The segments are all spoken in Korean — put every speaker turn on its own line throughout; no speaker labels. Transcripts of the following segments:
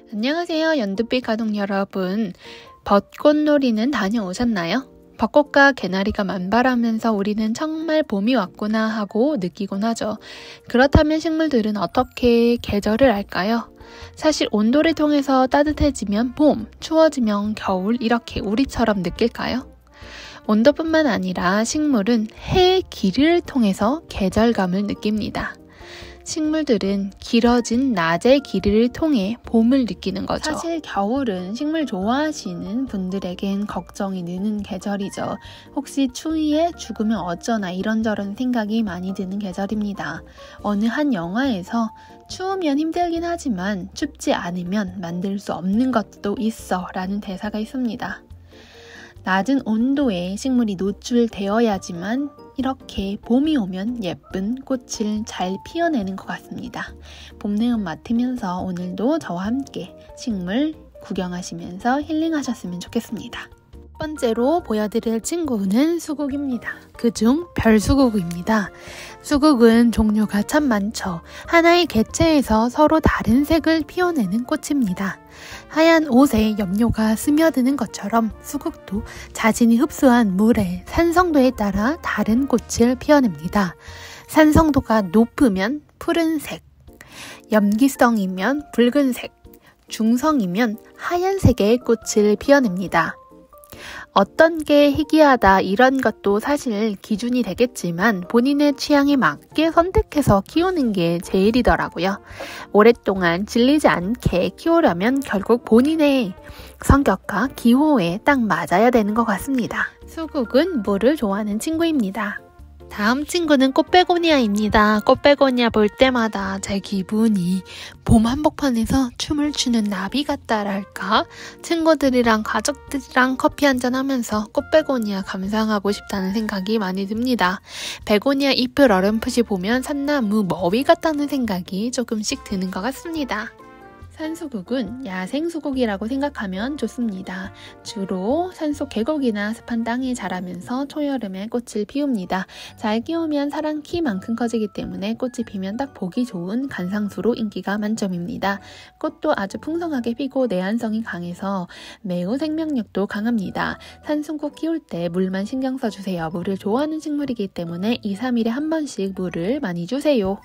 안녕하세요, 연두빛 가족 여러분. 벚꽃놀이는 다녀오셨나요? 벚꽃과 개나리가 만발하면서 우리는 정말 봄이 왔구나 하고 느끼곤 하죠. 그렇다면 식물들은 어떻게 계절을 알까요? 사실 온도를 통해서 따뜻해지면 봄, 추워지면 겨울 이렇게 우리처럼 느낄까요? 온도뿐만 아니라 식물은 해의 길이를 통해서 계절감을 느낍니다. 식물들은 길어진 낮의 길이를 통해 봄을 느끼는 거죠. 사실 겨울은 식물 좋아하시는 분들에겐 걱정이 느는 계절이죠. 혹시 추위에 죽으면 어쩌나 이런저런 생각이 많이 드는 계절입니다. 어느 한 영화에서 추우면 힘들긴 하지만 춥지 않으면 만들 수 없는 것도 있어 라는 대사가 있습니다. 낮은 온도에 식물이 노출되어야지만 이렇게 봄이 오면 예쁜 꽃을 잘 피워내는 것 같습니다. 봄 내음 맡으면서 오늘도 저와 함께 식물 구경하시면서 힐링하셨으면 좋겠습니다. 첫 번째로 보여드릴 친구는 수국입니다. 그중 별수국입니다. 수국은 종류가 참 많죠. 하나의 개체에서 서로 다른 색을 피워내는 꽃입니다. 하얀 옷에 염료가 스며드는 것처럼 수국도 자신이 흡수한 물의 산성도에 따라 다른 꽃을 피워냅니다. 산성도가 높으면 푸른색, 염기성이면 붉은색, 중성이면 하얀색의 꽃을 피워냅니다. 어떤 게 희귀하다 이런 것도 사실 기준이 되겠지만 본인의 취향에 맞게 선택해서 키우는 게 제일이더라고요. 오랫동안 질리지 않게 키우려면 결국 본인의 성격과 기호에 딱 맞아야 되는 것 같습니다. 수국은 물을 좋아하는 친구입니다. 다음 친구는 꽃베고니아입니다. 꽃베고니아 볼 때마다 제 기분이 봄 한복판에서 춤을 추는 나비 같다랄까? 친구들이랑 가족들이랑 커피 한잔 하면서 꽃베고니아 감상하고 싶다는 생각이 많이 듭니다. 베고니아 잎을 어렴풋이 보면 산나무 머위 같다는 생각이 조금씩 드는 것 같습니다. 산수국은 야생수국이라고 생각하면 좋습니다. 주로 산속 계곡이나 습한 땅에 자라면서 초여름에 꽃을 피웁니다. 잘 키우면 사람 키만큼 커지기 때문에 꽃이 피면 딱 보기 좋은 관상수로 인기가 만점입니다. 꽃도 아주 풍성하게 피고 내한성이 강해서 매우 생명력도 강합니다. 산수국 키울 때 물만 신경 써주세요. 물을 좋아하는 식물이기 때문에 2, 3일에 한 번씩 물을 많이 주세요.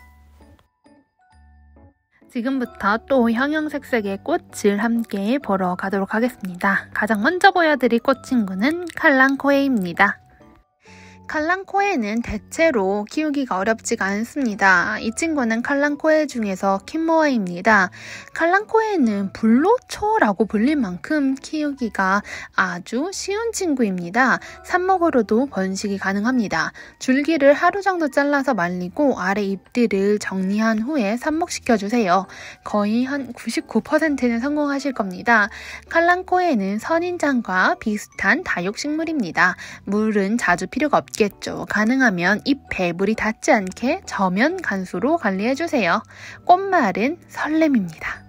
지금부터 또 형형색색의 꽃을 함께 보러 가도록 하겠습니다. 가장 먼저 보여드릴 꽃 친구는 칼랑코에입니다. 칼랑코에는 대체로 키우기가 어렵지가 않습니다. 이 친구는 칼랑코에 중에서 킴모아입니다. 칼랑코에는 불로초라고 불릴 만큼 키우기가 아주 쉬운 친구입니다. 삽목으로도 번식이 가능합니다. 줄기를 하루 정도 잘라서 말리고 아래 잎들을 정리한 후에 삽목시켜주세요. 거의 한 99%는 성공하실 겁니다. 칼랑코에는 선인장과 비슷한 다육식물입니다. 물은 자주 필요가 없겠죠. 가능하면 잎에 물이 닿지 않게 저면 간수로 관리해주세요. 꽃말은 설렘입니다.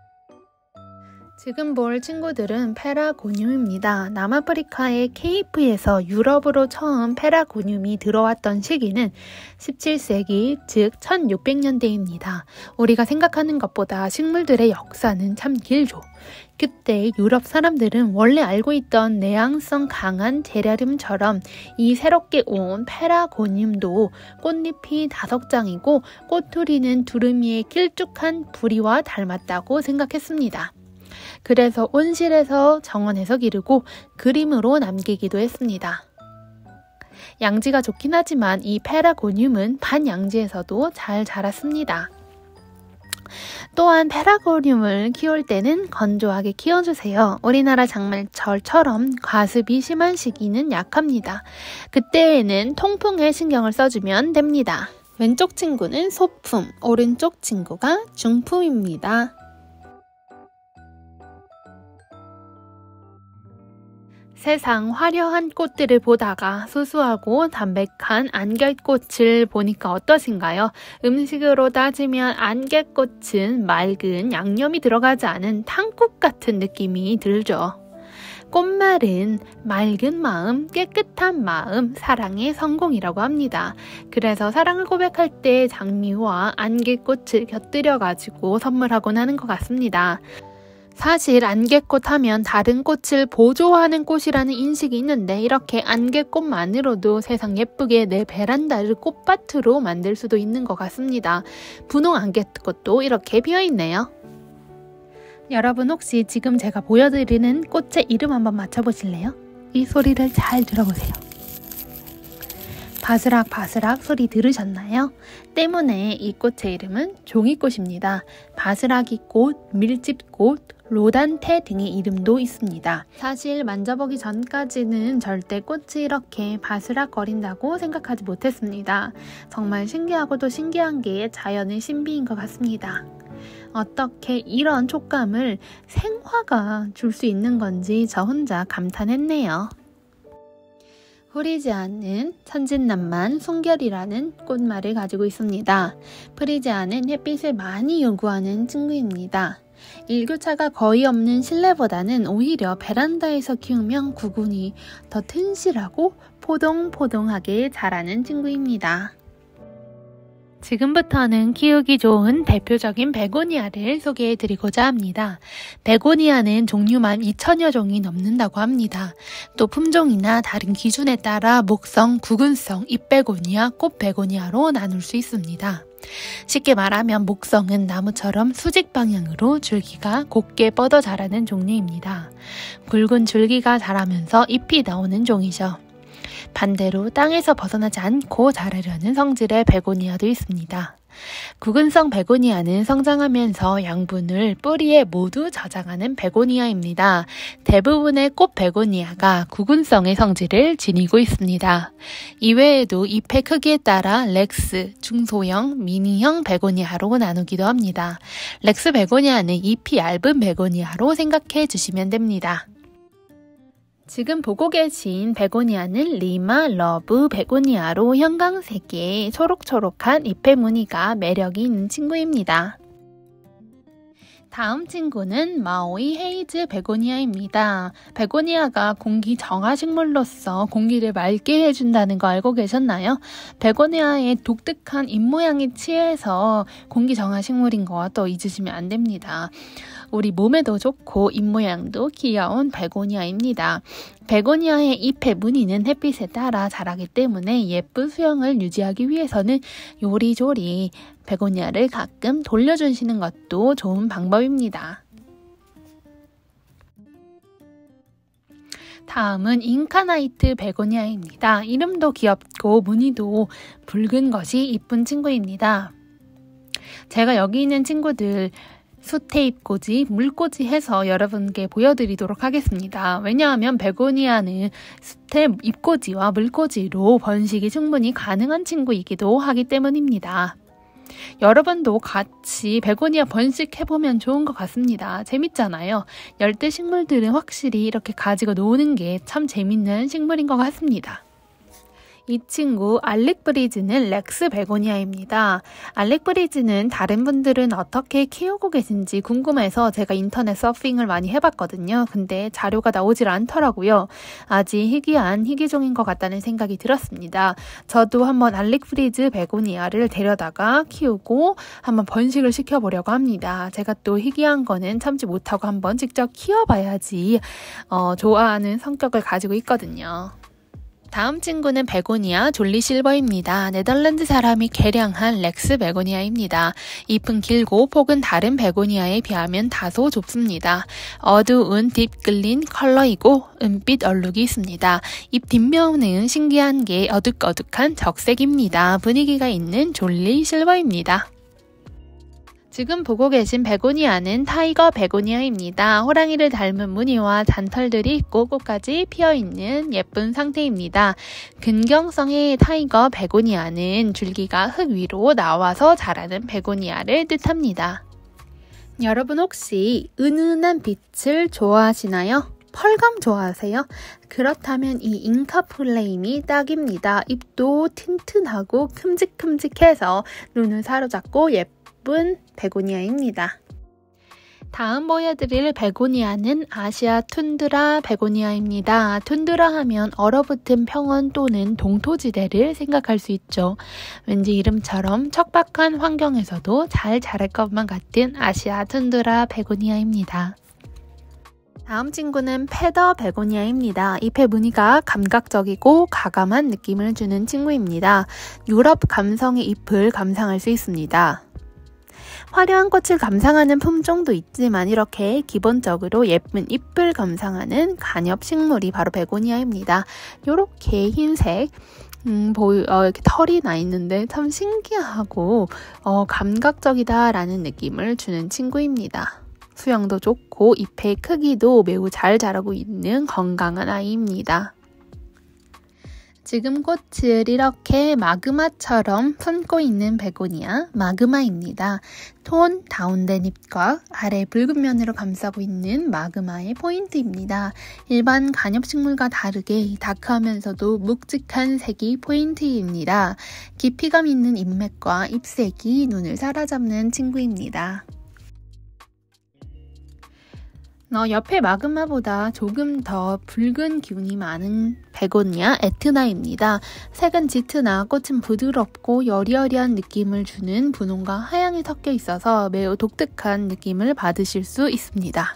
지금 볼 친구들은 페라고늄입니다. 남아프리카의 케이프에서 유럽으로 처음 페라고늄이 들어왔던 시기는 17세기, 즉 1600년대입니다. 우리가 생각하는 것보다 식물들의 역사는 참 길죠. 그때 유럽 사람들은 원래 알고 있던 내향성 강한 제라늄처럼 이 새롭게 온 페라고늄도 꽃잎이 다석장이고 꼬투리는 두루미의 길쭉한 부리와 닮았다고 생각했습니다. 그래서 온실에서 정원에서 기르고 그림으로 남기기도 했습니다. 양지가 좋긴 하지만 이 페라고늄은 반양지에서도 잘 자랐습니다. 또한 페라고늄을 키울 때는 건조하게 키워주세요. 우리나라 장마철처럼 과습이 심한 시기는 약합니다. 그때에는 통풍에 신경을 써주면 됩니다. 왼쪽 친구는 소품, 오른쪽 친구가 중품입니다. 세상 화려한 꽃들을 보다가 소소하고 담백한 안개꽃을 보니까 어떠신가요? 음식으로 따지면 안개꽃은 맑은 양념이 들어가지 않은 탕국 같은 느낌이 들죠. 꽃말은 맑은 마음, 깨끗한 마음, 사랑의 성공이라고 합니다. 그래서 사랑을 고백할 때 장미와 안개꽃을 곁들여가지고 선물하곤 하는 것 같습니다. 사실 안개꽃 하면 다른 꽃을 보조하는 꽃이라는 인식이 있는데 이렇게 안개꽃만으로도 세상 예쁘게 내 베란다를 꽃밭으로 만들 수도 있는 것 같습니다. 분홍 안개꽃도 이렇게 피어있네요. 여러분 혹시 지금 제가 보여드리는 꽃의 이름 한번 맞춰보실래요? 이 소리를 잘 들어보세요. 바스락 바스락 소리 들으셨나요? 때문에 이 꽃의 이름은 종이꽃입니다. 바스락이꽃, 밀집꽃, 로단테 등의 이름도 있습니다. 사실 만져보기 전까지는 절대 꽃이 이렇게 바스락거린다고 생각하지 못했습니다. 정말 신기하고도 신기한 게 자연의 신비인 것 같습니다. 어떻게 이런 촉감을 생화가 줄 수 있는 건지 저 혼자 감탄했네요. 프리지아는 천진난만 순결이라는 꽃말을 가지고 있습니다. 프리지아는 햇빛을 많이 요구하는 친구입니다. 일교차가 거의 없는 실내보다는 오히려 베란다에서 키우면 구근이 더 튼실하고 포동포동하게 자라는 친구입니다. 지금부터는 키우기 좋은 대표적인 베고니아를 소개해드리고자 합니다. 베고니아는 종류만 2000여 종이 넘는다고 합니다. 또 품종이나 다른 기준에 따라 목성, 구근성, 잎베고니아, 꽃베고니아로 나눌 수 있습니다. 쉽게 말하면 목성은 나무처럼 수직 방향으로 줄기가 곱게 뻗어 자라는 종류입니다. 굵은 줄기가 자라면서 잎이 나오는 종이죠. 반대로 땅에서 벗어나지 않고 자라려는 성질의 베고니아도 있습니다. 구근성 베고니아는 성장하면서 양분을 뿌리에 모두 저장하는 베고니아입니다. 대부분의 꽃 베고니아가 구근성의 성질을 지니고 있습니다. 이외에도 잎의 크기에 따라 렉스, 중소형, 미니형 베고니아로 나누기도 합니다. 렉스 베고니아는 잎이 얇은 베고니아로 생각해 주시면 됩니다. 지금 보고 계신 베고니아는 리마 러브 베고니아로 형광색의 초록초록한 잎의 무늬가 매력이 있는 친구입니다. 다음 친구는 마오이 헤이즈 베고니아입니다. 베고니아가 공기 정화식물로서 공기를 맑게 해준다는 거 알고 계셨나요? 베고니아의 독특한 잎 모양에 취해서 공기 정화식물인 거 또 잊으시면 안 됩니다. 우리 몸에도 좋고 잎 모양도 귀여운 베고니아입니다. 베고니아의 잎의 무늬는 햇빛에 따라 자라기 때문에 예쁜 수영을 유지하기 위해서는 요리조리 베고니아를 가끔 돌려주시는 것도 좋은 방법입니다. 다음은 잉카나이트 베고니아입니다. 이름도 귀엽고 무늬도 붉은 것이 이쁜 친구입니다. 제가 여기 있는 친구들 수태잎꽂이, 물꽂이 해서 여러분께 보여드리도록 하겠습니다. 왜냐하면 베고니아는 수태 잎꽂이와 물꽂이로 번식이 충분히 가능한 친구이기도 하기 때문입니다. 여러분도 같이 베고니아 번식해보면 좋은 것 같습니다. 재밌잖아요. 열대 식물들은 확실히 이렇게 가지고 노는 게 참 재밌는 식물인 것 같습니다. 이 친구 알렉브리즈는 렉스 베고니아입니다. 알렉브리즈는 다른 분들은 어떻게 키우고 계신지 궁금해서 제가 인터넷 서핑을 많이 해봤거든요. 근데 자료가 나오질 않더라고요. 아직 희귀한 희귀종인 것 같다는 생각이 들었습니다. 저도 한번 알렉브리즈 베고니아를 데려다가 키우고 한번 번식을 시켜보려고 합니다. 제가 또 희귀한 거는 참지 못하고 한번 직접 키워봐야지 좋아하는 성격을 가지고 있거든요. 다음 친구는 베고니아 졸리실버입니다. 네덜란드 사람이 개량한 렉스 베고니아입니다. 잎은 길고 폭은 다른 베고니아에 비하면 다소 좁습니다. 어두운 딥글린 컬러이고 은빛 얼룩이 있습니다. 잎 뒷면은 신기한 게 어둑어둑한 적색입니다. 분위기가 있는 졸리실버입니다. 지금 보고 계신 베고니아는 타이거 베고니아입니다. 호랑이를 닮은 무늬와 잔털들이 있고 꽃까지 피어있는 예쁜 상태입니다. 근경성의 타이거 베고니아는 줄기가 흙 위로 나와서 자라는 베고니아를 뜻합니다. 여러분 혹시 은은한 빛을 좋아하시나요? 펄감 좋아하세요? 그렇다면 이 잉카플레임이 딱입니다. 잎도 튼튼하고 큼직큼직해서 눈을 사로잡고 예쁜 베고니아입니다. 다음 보여드릴 베고니아는 아시아 툰드라 베고니아입니다. 툰드라 하면 얼어붙은 평원 또는 동토지대를 생각할 수 있죠. 왠지 이름처럼 척박한 환경에서도 잘 자랄 것만 같은 아시아 툰드라 베고니아입니다. 다음 친구는 페더 베고니아입니다. 잎의 무늬가 감각적이고 가감한 느낌을 주는 친구입니다. 유럽 감성의 잎을 감상할 수 있습니다. 화려한 꽃을 감상하는 품종도 있지만 이렇게 기본적으로 예쁜 잎을 감상하는 관엽 식물이 바로 베고니아입니다. 이렇게 흰색 이렇게 털이 나 있는데 참 신기하고 감각적이다라는 느낌을 주는 친구입니다. 수영도 좋고 잎의 크기도 매우 잘 자라고 있는 건강한 아이입니다. 지금 꽃을 이렇게 마그마처럼 품고 있는 베고니아, 마그마입니다. 톤 다운된 잎과 아래 붉은 면으로 감싸고 있는 마그마의 포인트입니다. 일반 관엽식물과 다르게 다크하면서도 묵직한 색이 포인트입니다. 깊이감 있는 잎맥과 잎색이 눈을 사로잡는 친구입니다. 옆에 마그마보다 조금 더 붉은 기운이 많은 베고니아 에트나입니다. 색은 짙으나 꽃은 부드럽고 여리여리한 느낌을 주는 분홍과 하양이 섞여 있어서 매우 독특한 느낌을 받으실 수 있습니다.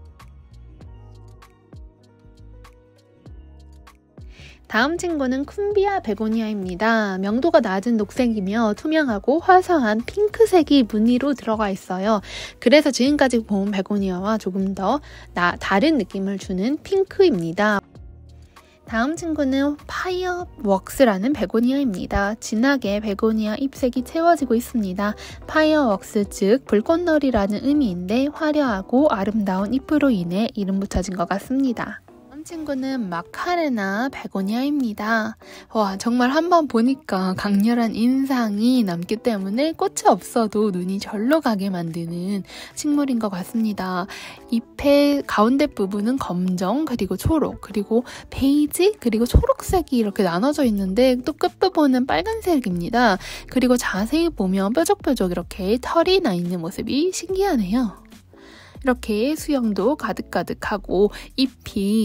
다음 친구는 쿰비아 베고니아입니다. 명도가 낮은 녹색이며 투명하고 화사한 핑크색이 무늬로 들어가 있어요. 그래서 지금까지 본 베고니아와 조금 더 다른 느낌을 주는 핑크입니다. 다음 친구는 파이어웍스라는 베고니아입니다. 진하게 베고니아 잎색이 채워지고 있습니다. 파이어웍스 즉 불꽃놀이라는 의미인데 화려하고 아름다운 잎으로 인해 이름 붙여진 것 같습니다. 친구는 마카레나 베고니아입니다. 와, 정말 한번 보니까 강렬한 인상이 남기 때문에 꽃이 없어도 눈이 절로 가게 만드는 식물인 것 같습니다. 잎의 가운데 부분은 검정, 그리고 초록, 그리고 베이지, 그리고 초록색이 이렇게 나눠져 있는데 또 끝부분은 빨간색입니다. 그리고 자세히 보면 뾰족뾰족 이렇게 털이 나 있는 모습이 신기하네요. 이렇게 수영도 가득가득하고 잎의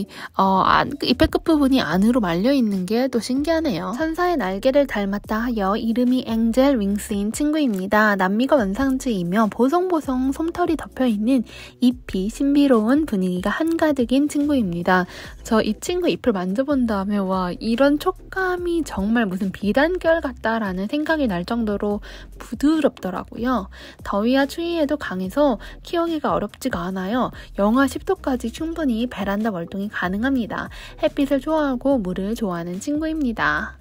끝부분이 안으로 말려있는 게 또 신기하네요. 천사의 날개를 닮았다 하여 이름이 엔젤 윙스인 친구입니다. 남미가 원산지이며 보송보송 솜털이 덮여있는 잎이 신비로운 분위기가 한가득인 친구입니다. 저 이 친구 잎을 만져본 다음에 와, 이런 촉감이 정말 무슨 비단결 같다라는 생각이 날 정도로 부드럽더라고요. 더위와 추위에도 강해서 키우기가 어렵지가 않아요. 영하 10도까지 충분히 베란다 월동이 가능합니다. 햇빛을 좋아하고 물을 좋아하는 친구입니다.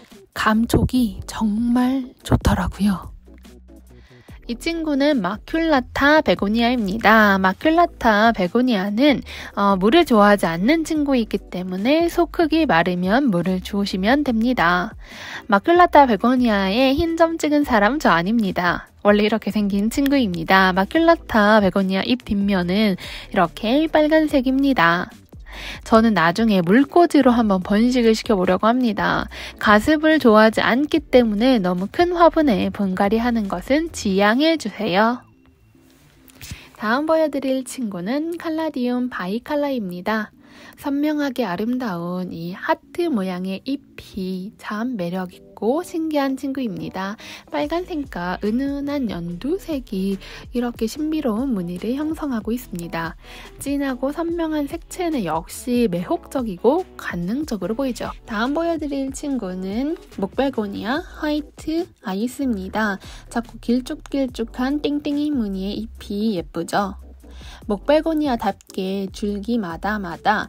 감촉이 정말 좋더라고요. 이 친구는 마큘라타 베고니아입니다. 마큘라타 베고니아는 물을 좋아하지 않는 친구이기 때문에 속 흙이 마르면 물을 주우시면 됩니다. 마큘라타 베고니아에 흰 점 찍은 사람 저 아닙니다. 원래 이렇게 생긴 친구입니다. 마큘라타 베고니아 잎 뒷면은 이렇게 빨간색입니다. 저는 나중에 물꽂이로 한번 번식을 시켜보려고 합니다. 가습을 좋아하지 않기 때문에 너무 큰 화분에 분갈이 하는 것은 지양해주세요. 다음 보여드릴 친구는 칼라디움 바이칼라입니다. 선명하게 아름다운 이 하트 모양의 잎이 참 매력있고 신기한 친구입니다. 빨간색과 은은한 연두색이 이렇게 신비로운 무늬를 형성하고 있습니다. 진하고 선명한 색채는 역시 매혹적이고 관능적으로 보이죠. 다음 보여드릴 친구는 목베고니아 화이트 아이스입니다. 작고 길쭉길쭉한 땡땡이 무늬의 잎이 예쁘죠. 목베고니아답게 줄기마다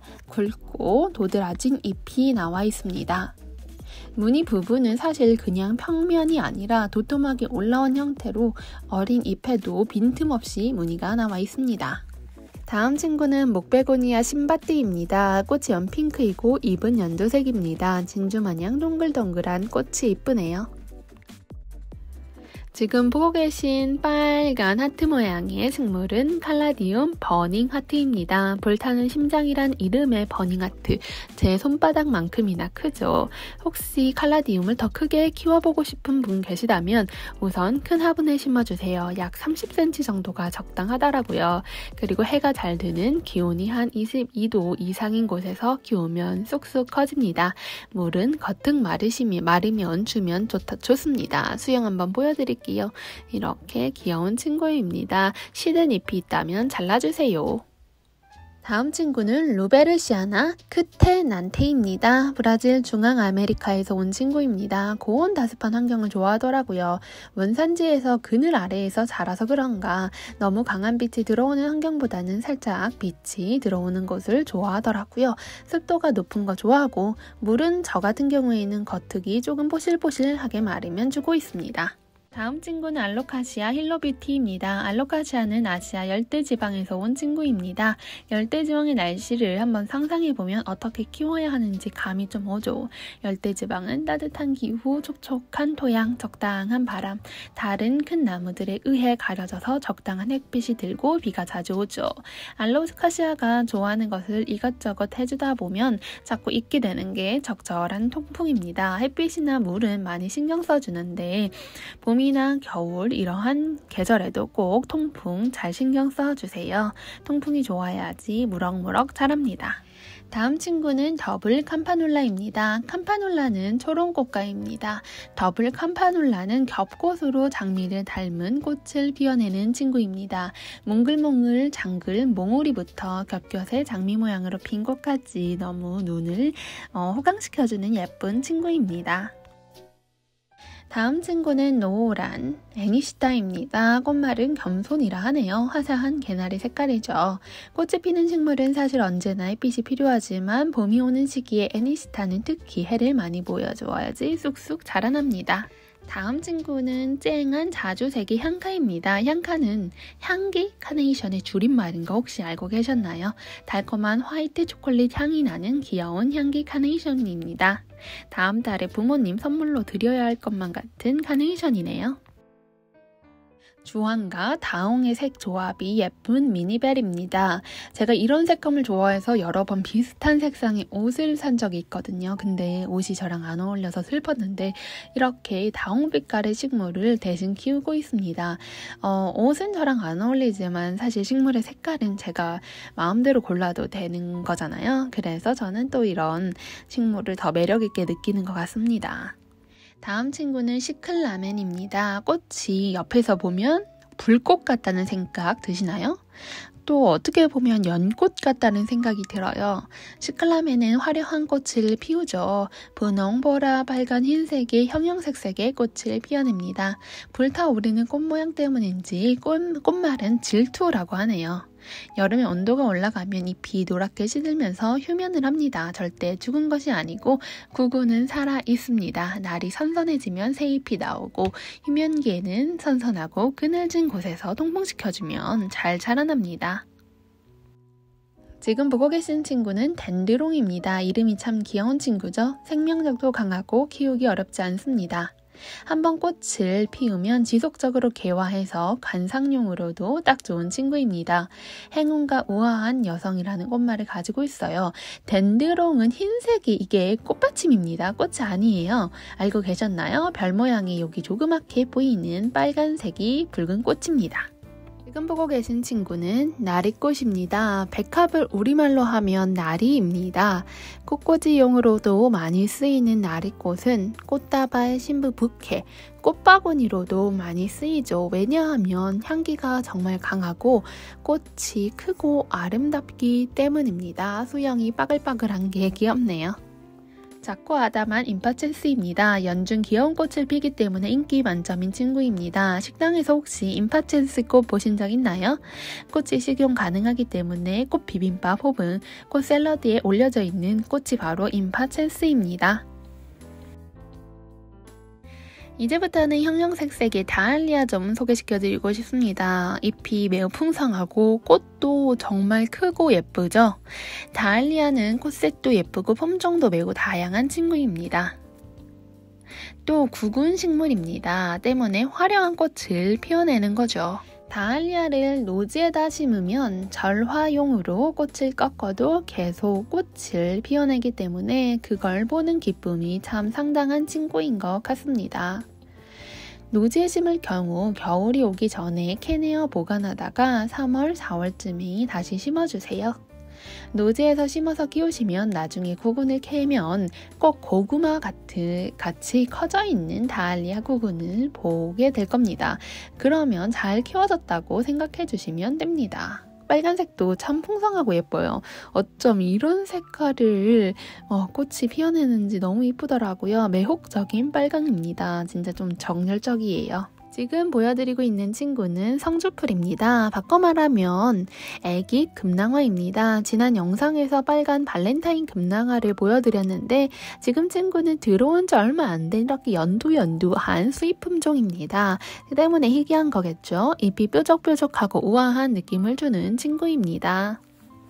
굵고 도드라진 잎이 나와 있습니다. 무늬 부분은 사실 그냥 평면이 아니라 도톰하게 올라온 형태로 어린 잎에도 빈틈없이 무늬가 나와 있습니다. 다음 친구는 목베고니아 신바띠입니다. 꽃이 연핑크이고 잎은 연두색입니다. 진주마냥 동글동글한 꽃이 이쁘네요. 지금 보고 계신 빨간 하트 모양의 식물은 칼라디움 버닝 하트입니다. 불타는 심장이란 이름의 버닝 하트, 제 손바닥만큼이나 크죠. 혹시 칼라디움을 더 크게 키워보고 싶은 분 계시다면 우선 큰 화분에 심어주세요. 약 30cm 정도가 적당하더라고요. 그리고 해가 잘 드는 기온이 한 22도 이상인 곳에서 키우면 쑥쑥 커집니다. 물은 거뜬 마르면 주면 좋습니다. 수영 한번 보여드릴게요. 이렇게 귀여운 친구입니다. 시든 잎이 있다면 잘라주세요. 다음 친구는 루베르시아나 크테난테입니다. 브라질 중앙아메리카에서 온 친구입니다. 고온 다습한 환경을 좋아하더라고요. 원산지에서 그늘 아래에서 자라서 그런가 너무 강한 빛이 들어오는 환경보다는 살짝 빛이 들어오는 곳을 좋아하더라고요. 습도가 높은 거 좋아하고 물은 저 같은 경우에는 겉흙이 조금 보실보실하게 마르면 주고 있습니다. 다음 친구는 알로카시아 힐로뷰티입니다. 알로카시아는 아시아 열대지방에서 온 친구입니다. 열대지방의 날씨를 한번 상상해보면 어떻게 키워야 하는지 감이 좀 오죠. 열대지방은 따뜻한 기후, 촉촉한 토양, 적당한 바람, 다른 큰 나무들에 의해 가려져서 적당한 햇빛이 들고 비가 자주 오죠. 알로카시아가 좋아하는 것을 이것저것 해주다 보면 자꾸 잊게 되는 게 적절한 통풍입니다. 햇빛이나 물은 많이 신경 써주는데 봄이나 겨울 이러한 계절에도 꼭 통풍 잘 신경 써주세요. 통풍이 좋아야지 무럭무럭 자랍니다. 다음 친구는 더블 캄파놀라입니다. 캄파놀라는 초롱꽃가입니다. 더블 캄파놀라는 겹꽃으로 장미를 닮은 꽃을 피워내는 친구입니다. 몽글몽글 장글 몽우리부터 겹겹의 장미 모양으로 핀 꽃까지 너무 눈을 호강시켜주는 예쁜 친구입니다. 다음 친구는 노란 애니시타입니다. 꽃말은 겸손이라 하네요. 화사한 개나리 색깔이죠. 꽃이 피는 식물은 사실 언제나 햇빛이 필요하지만 봄이 오는 시기에 애니시타는 특히 해를 많이 보여줘야지 쑥쑥 자라납니다. 다음 친구는 쨍한 자주색의 향카입니다. 향카는 향기 카네이션의 줄임말인 거 혹시 알고 계셨나요? 달콤한 화이트 초콜릿 향이 나는 귀여운 향기 카네이션입니다. 다음 달에 부모님 선물로 드려야 할 것만 같은 카네이션이네요. 주황과 다홍의 색 조합이 예쁜 미니벨입니다. 제가 이런 색감을 좋아해서 여러 번 비슷한 색상의 옷을 산 적이 있거든요. 근데 옷이 저랑 안 어울려서 슬펐는데 이렇게 다홍빛깔의 식물을 대신 키우고 있습니다. 옷은 저랑 안 어울리지만 사실 식물의 색깔은 제가 마음대로 골라도 되는 거잖아요. 그래서 저는 또 이런 식물을 더 매력있게 느끼는 것 같습니다. 다음 친구는 시클라멘입니다. 꽃이 옆에서 보면 불꽃 같다는 생각 드시나요? 또 어떻게 보면 연꽃 같다는 생각이 들어요. 시클라멘은 화려한 꽃을 피우죠. 분홍, 보라, 빨간, 흰색의 형형색색의 꽃을 피워냅니다. 불타오르는 꽃 모양 때문인지 꽃말은 질투라고 하네요. 여름에 온도가 올라가면 잎이 노랗게 시들면서 휴면을 합니다. 절대 죽은 것이 아니고 구구는 살아 있습니다. 날이 선선해지면 새 잎이 나오고 휴면기에는 선선하고 그늘진 곳에서 통풍시켜주면 잘 자라납니다. 지금 보고 계신 친구는 덴드롱입니다. 이름이 참 귀여운 친구죠. 생명력도 강하고 키우기 어렵지 않습니다. 한번 꽃을 피우면 지속적으로 개화해서 관상용으로도 딱 좋은 친구입니다. 행운과 우아한 여성이라는 꽃말을 가지고 있어요. 덴드롱은 흰색이 이게 꽃받침입니다. 꽃이 아니에요. 알고 계셨나요? 별 모양이 여기 조그맣게 보이는 빨간색이 붉은 꽃입니다. 지금 보고 계신 친구는 나리꽃입니다. 백합을 우리말로 하면 나리입니다. 꽃꽂이용으로도 많이 쓰이는 나리꽃은 꽃다발, 신부 부케, 꽃바구니로도 많이 쓰이죠. 왜냐하면 향기가 정말 강하고 꽃이 크고 아름답기 때문입니다. 수영이 빠글빠글한 게 귀엽네요. 작고 아담한 임파첸스입니다. 연중 귀여운 꽃을 피기 때문에 인기 만점인 친구입니다. 식당에서 혹시 임파첸스 꽃 보신 적 있나요? 꽃이 식용 가능하기 때문에 꽃 비빔밥 혹은 꽃 샐러드에 올려져 있는 꽃이 바로 임파첸스입니다. 이제부터는 형형색색의 다알리아 좀 소개시켜드리고 싶습니다. 잎이 매우 풍성하고 꽃도 정말 크고 예쁘죠? 다알리아는 꽃색도 예쁘고 품종도 매우 다양한 친구입니다. 또 구근 식물입니다. 때문에 화려한 꽃을 피워내는 거죠. 다알리아를 노지에다 심으면 절화용으로 꽃을 꺾어도 계속 꽃을 피워내기 때문에 그걸 보는 기쁨이 참 상당한 친구인 것 같습니다. 노지에 심을 경우 겨울이 오기 전에 캐내어 보관하다가 3월, 4월쯤에 다시 심어주세요. 노지에서 심어서 키우시면 나중에 구근을 캐면 꼭 고구마 같이 커져 있는 다알리아 구근을 보게 될 겁니다. 그러면 잘 키워졌다고 생각해 주시면 됩니다. 빨간색도 참 풍성하고 예뻐요. 어쩜 이런 색깔을 꽃이 피어내는지 너무 이쁘더라고요. 매혹적인 빨강입니다. 진짜 좀 정열적이에요. 지금 보여드리고 있는 친구는 성주풀입니다. 바꿔 말하면 애기 금낭화입니다. 지난 영상에서 빨간 발렌타인 금낭화를 보여드렸는데 지금 친구는 들어온 지 얼마 안 된 이렇게 연두한 수입 품종입니다. 그 때문에 희귀한 거겠죠. 잎이 뾰족뾰족하고 우아한 느낌을 주는 친구입니다.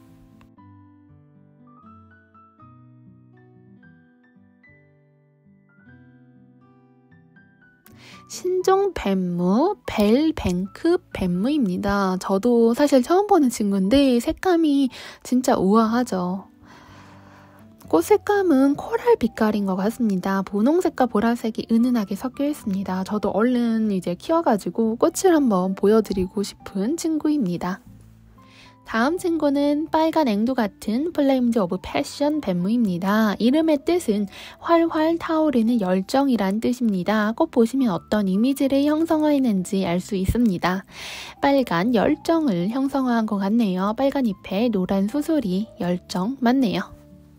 신종 뱀무, 벨뱅크 뱀무입니다. 저도 사실 처음 보는 친구인데 색감이 진짜 우아하죠. 꽃 색감은 코랄 빛깔인 것 같습니다. 분홍색과 보라색이 은은하게 섞여 있습니다. 저도 얼른 이제 키워가지고 꽃을 한번 보여드리고 싶은 친구입니다. 다음 친구는 빨간 앵두 같은 플레임즈 오브 패션 뱀무입니다. 이름의 뜻은 활활 타오르는 열정이란 뜻입니다. 꼭 보시면 어떤 이미지를 형성화했는지 알 수 있습니다. 빨간 열정을 형성화한 것 같네요. 빨간 잎에 노란 수술이 열정 맞네요.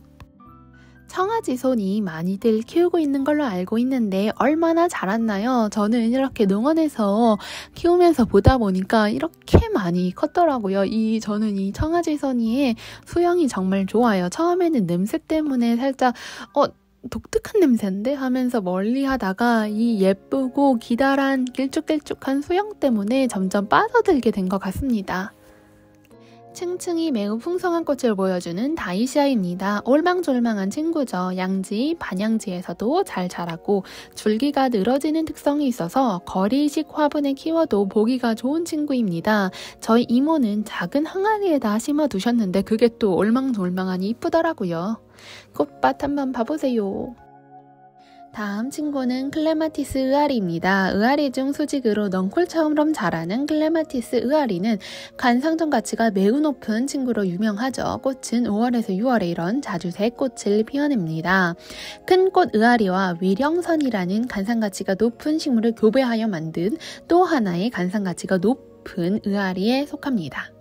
청아지손이 많이들 키우고 있는 걸로 알고 있는데 얼마나 자랐나요? 저는 이렇게 농원에서 키우면서 보다 보니까 이렇게 많이 컸더라고요. 저는 이 청아지손이의 수영이 정말 좋아요. 처음에는 냄새 때문에 살짝 독특한 냄새인데 하면서 멀리 하다가 이 예쁘고 기다란 길쭉길쭉한 수영 때문에 점점 빠져들게 된 것 같습니다. 층층이 매우 풍성한 꽃을 보여주는 다이시아입니다. 올망졸망한 친구죠. 양지, 반양지에서도 잘 자라고 줄기가 늘어지는 특성이 있어서 거리식 화분에 키워도 보기가 좋은 친구입니다. 저희 이모는 작은 항아리에다 심어두셨는데 그게 또 올망졸망하니 이쁘더라고요. 꽃밭 한번 봐보세요. 다음 친구는 클레마티스 의아리입니다. 의아리 중 수직으로 넝쿨처럼 자라는 클레마티스 의아리는 관상정 가치가 매우 높은 친구로 유명하죠. 꽃은 5월에서 6월에 이런 자주색 꽃을 피워냅니다. 큰 꽃 의아리와 위령선이라는 관상가치가 높은 식물을 교배하여 만든 또 하나의 관상가치가 높은 의아리에 속합니다.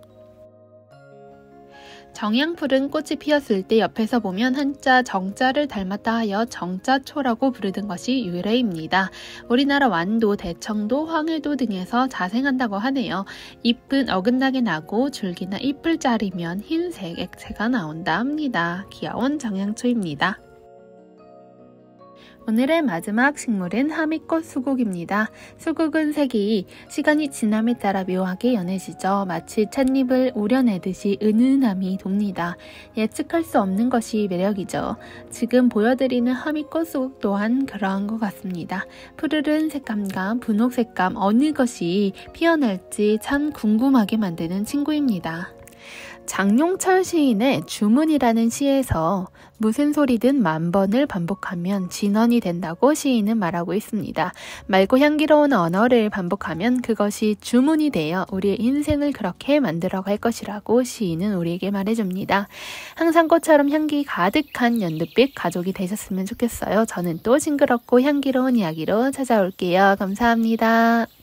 정양풀은 꽃이 피었을 때 옆에서 보면 한자 정자를 닮았다 하여 정자초라고 부르는 것이 유래입니다. 우리나라 완도, 대청도, 황해도 등에서 자생한다고 하네요. 잎은 어긋나게 나고 줄기나 잎을 자르면 흰색 액체가 나온다 합니다. 귀여운 정양초입니다. 오늘의 마지막 식물은 하미꽃 수국입니다. 수국은 색이 시간이 지남에 따라 묘하게 연해지죠. 마치 찻잎을 우려내듯이 은은함이 돕니다. 예측할 수 없는 것이 매력이죠. 지금 보여드리는 하미꽃 수국 또한 그러한 것 같습니다. 푸르른 색감과 분홍 색감 어느 것이 피어날지 참 궁금하게 만드는 친구입니다. 장용철 시인의 주문이라는 시에서 무슨 소리든 10,000번을 반복하면 진언이 된다고 시인은 말하고 있습니다. 맑고 향기로운 언어를 반복하면 그것이 주문이 되어 우리의 인생을 그렇게 만들어갈 것이라고 시인은 우리에게 말해줍니다. 항상 꽃처럼 향기 가득한 연두빛 가족이 되셨으면 좋겠어요. 저는 또 싱그럽고 향기로운 이야기로 찾아올게요. 감사합니다.